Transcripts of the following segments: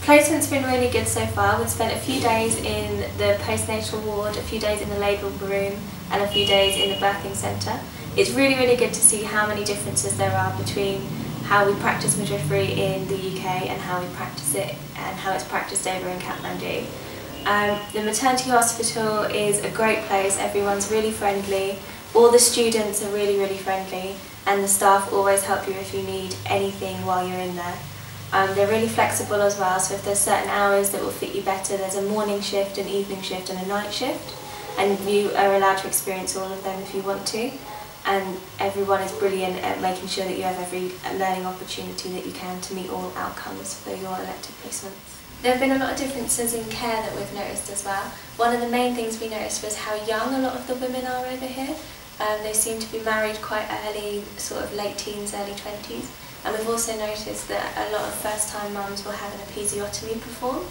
Placement's been really good so far. We've spent a few days in the postnatal ward, a few days in the labour room and a few days in the birthing centre. It's really, really good to see how many differences there are between how we practice midwifery in the UK and how we practice it and how it's practiced over in Kathmandu. The maternity hospital is a great place, everyone's really friendly, all the students are really, really friendly, and the staff always help you if you need anything while you're in there. They're really flexible as well, so if there's certain hours that will fit you better, there's a morning shift, an evening shift and a night shift, and you are allowed to experience all of them if you want to. And everyone is brilliant at making sure that you have every learning opportunity that you can to meet all outcomes for your elective placements. There have been a lot of differences in care that we've noticed as well. One of the main things we noticed was how young a lot of the women are over here. They seem to be married quite early, sort of late teens, early 20s. And we've also noticed that a lot of first-time mums will have an episiotomy performed.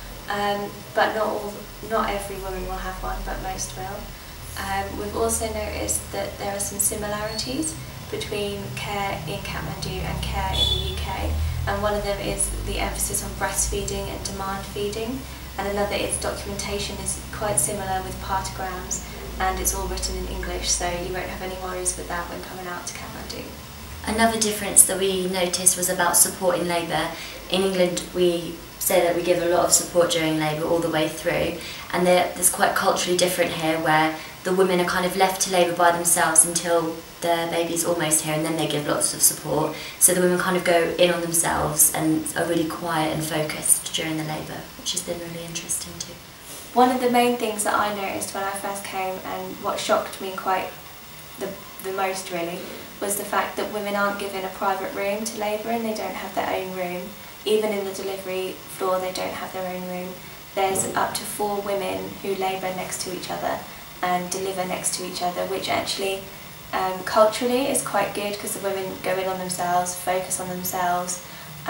But not every woman will have one, but most will. We've also noticed that there are some similarities between care in Kathmandu and care in the UK, and one of them is the emphasis on breastfeeding and demand feeding, and another is documentation is quite similar with partograms, and it's all written in English, so you won't have any worries with that when coming out to Kathmandu. Another difference that we noticed was about support in labour. In England we say that we give a lot of support during labour all the way through, and there's quite culturally different here where the women are kind of left to labour by themselves until their baby's almost here, and then they give lots of support. So the women kind of go in on themselves and are really quiet and focused during the labour, which has been really interesting too. One of the main things that I noticed when I first came, and what shocked me quite the most really, was the fact that women aren't given a private room to labour in. They don't have their own room. Even in the delivery floor they don't have their own room. There's up to 4 women who labour next to each other and deliver next to each other, which actually culturally is quite good because the women go in on themselves, focus on themselves,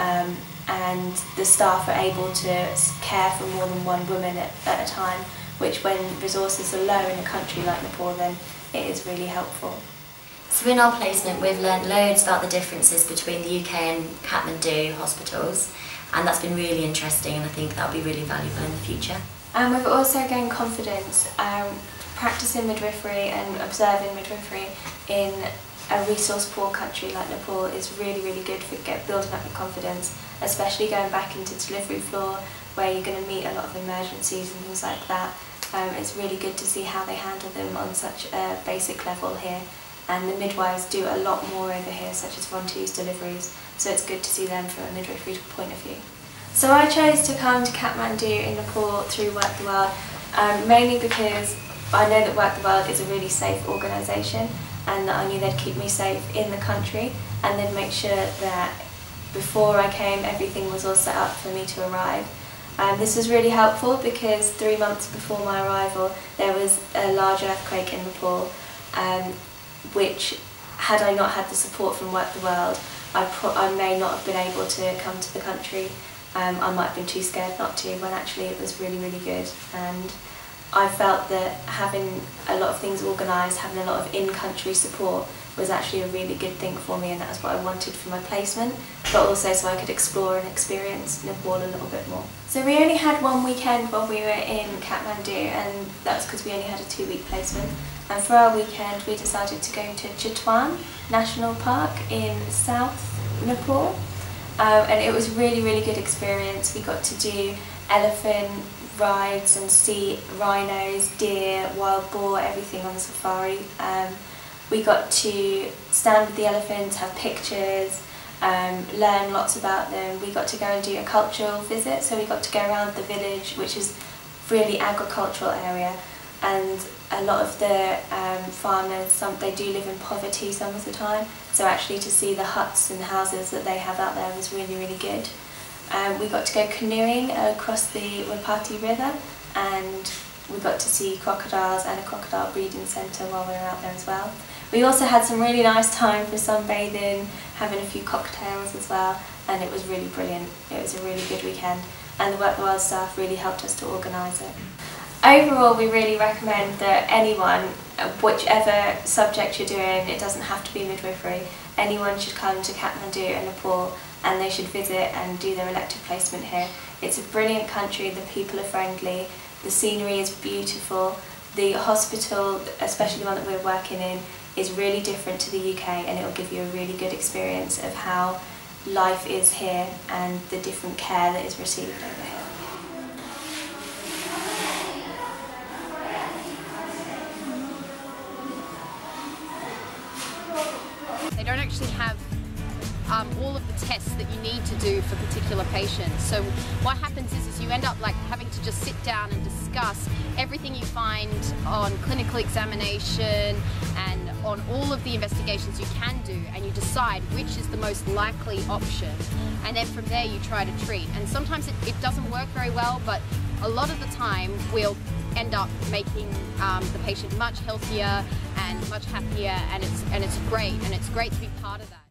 and the staff are able to care for more than one woman at a time, which when resources are low in a country like Nepal, then it is really helpful. So in our placement we've learned loads about the differences between the UK and Kathmandu hospitals, and that's been really interesting, and I think that'll be really valuable in the future. And we've also gained confidence. Practicing midwifery and observing midwifery in a resource poor country like Nepal is really, really good for building up your confidence, especially going back into delivery floor where you're going to meet a lot of emergencies and things like that. It's really good to see how they handle them on such a basic level here, and the midwives do a lot more over here, such as Rontu's deliveries, so it's good to see them from a midwifery point of view. So I chose to come to Kathmandu in Nepal through Work the World, mainly because I know that Work the World is a really safe organisation, and that I knew they'd keep me safe in the country, and they'd make sure that before I came everything was all set up for me to arrive. This was really helpful because 3 months before my arrival there was a large earthquake in Nepal, which, had I not had the support from Work the World, I may not have been able to come to the country. I might have been too scared not to, when actually it was really, really good. And I felt that having a lot of things organised, having a lot of in-country support was actually a really good thing for me, and that was what I wanted for my placement, but also so I could explore and experience Nepal a little bit more. So we only had 1 weekend while we were in Kathmandu, and that's because we only had a 2-week placement. And for our weekend we decided to go to Chitwan National Park in South Nepal, and it was really, really good experience. We got to do elephant rides and see rhinos, deer, wild boar, everything on the safari. We got to stand with the elephants, have pictures, learn lots about them. We got to go and do a cultural visit, so we got to go around the village, which is really agricultural area, and a lot of the farmers, they do live in poverty some of the time, so actually to see the huts and houses that they have out there was really, really good. We got to go canoeing across the Wapati River, and we got to see crocodiles and a crocodile breeding centre while we were out there as well. We also had some really nice time for sunbathing, having a few cocktails as well, and it was really brilliant. It was a really good weekend, and the Work the World staff really helped us to organise it. Overall, we really recommend that anyone, whichever subject you're doing, it doesn't have to be midwifery, anyone should come to Kathmandu and Nepal and they should visit and do their elective placement here. It's a brilliant country, the people are friendly, the scenery is beautiful, the hospital, especially the one that we're working in, is really different to the UK, and it will give you a really good experience of how life is here and the different care that is received over here. They don't actually have all of the tests that you need to do for particular patients. So what happens is you end up like having to just sit down and discuss everything you find on clinical examination and on all of the investigations you can do, and you decide which is the most likely option, and then from there you try to treat. And sometimes it doesn't work very well, but a lot of the time we'll end up making the patient much healthier and much happier, and it's great to be part of that.